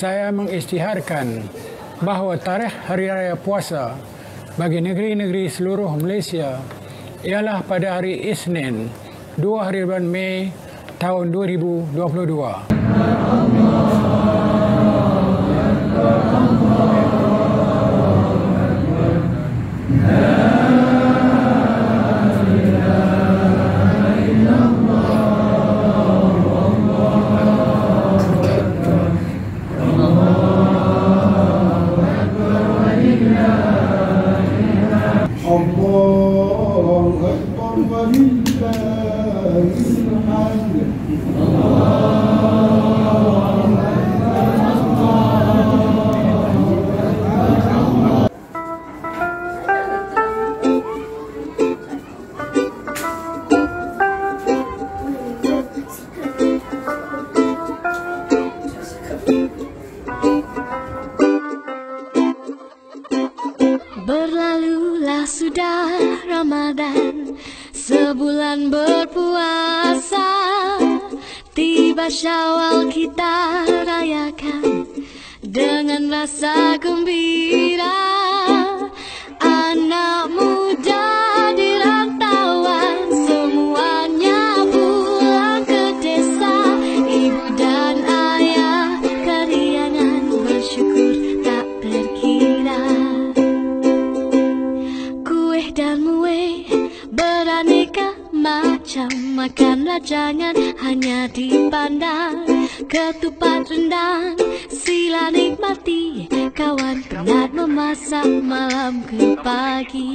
saya mengisytiharkan bahawa tarikh Hari Raya Puasa bagi negeri-negeri seluruh Malaysia ialah pada hari Isnin, 2 hari bulan Mei tahun 2022. Berlalulah sudah Ramadan, sebulan berpuasa. Tiba Syawal kita rayakan dengan rasa gembira. Anak muda di rantauan semuanya pulang ke desa. Ibu dan ayah keriangan bersyukur tak terkira. Dan muih beraneka macam, makanlah jangan hanya dipandang. Ketupat rendang sila nikmati, kawan penat memasak malam ke pagi.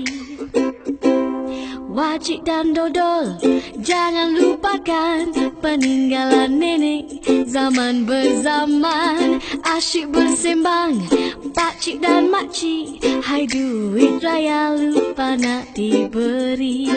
Wajik dan dodol jangan lupakan, peninggalan nenek zaman berzaman. Asyik bersembang pakcik dan makcik, hai duit raya lupa nak diberi.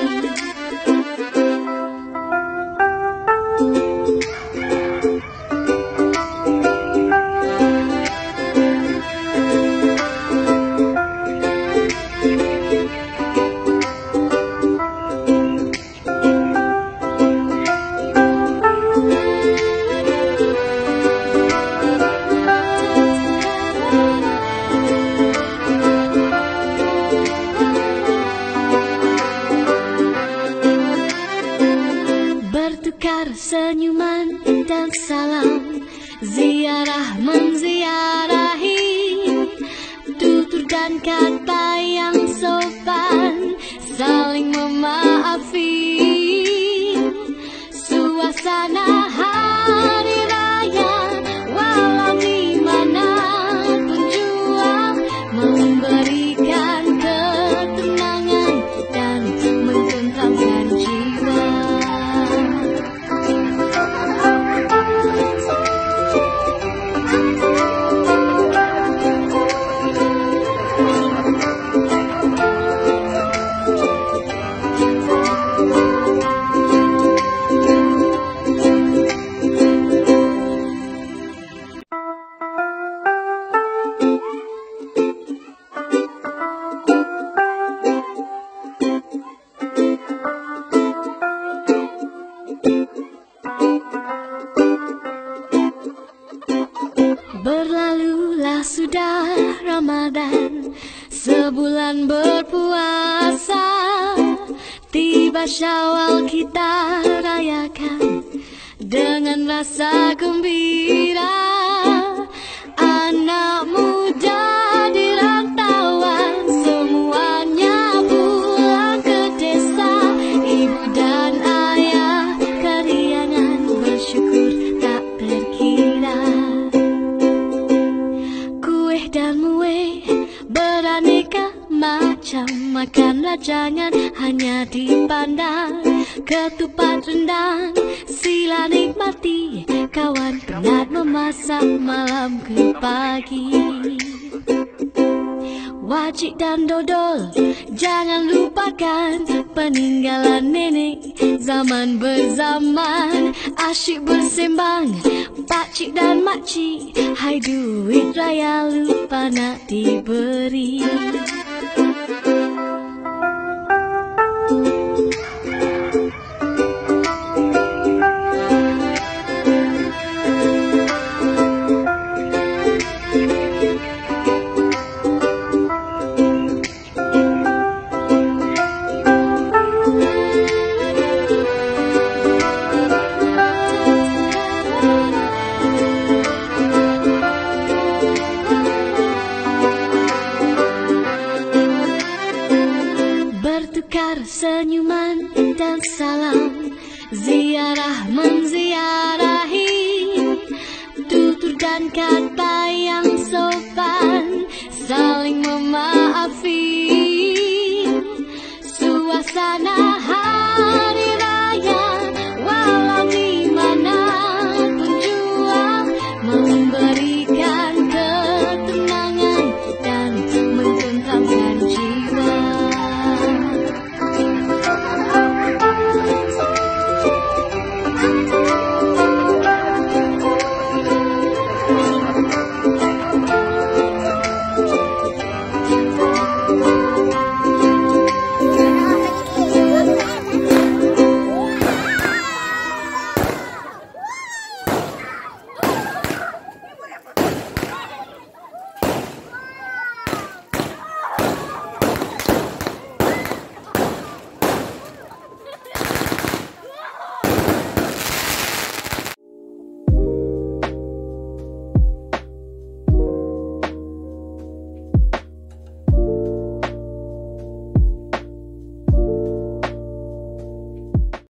Bertukar senyuman dan salam, ziarah menziarahi, tutur dan kata yang sopan, saling memaafi. Suasana hari raya walau di mana pun jua, memberikan ketenangan dan menenteramkan jiwa. Berlalulah sudah Ramadan, sebulan berpuasa. Tiba Syawal kita rayakan dengan rasa gembira. Anak muda di rantauan semuanya pulang ke desa. Ibu dan ayah keriangan bersyukur tak terkira. Dan muih beraneka macam, makanlah jangan hanya dipandang. Ketupat rendang sila nikmati, kawan penat memasak malam ke pagi. Wajik dan dodol jangan lupakan, peninggalan nenek zaman berzaman. Asyik bersembang pakcik dan makcik, hai duit raya lupa nak diberi. bertukar senyuman dan salam, ziarah menziarahi, tutur dan kata yang sopan, saling memaafkan.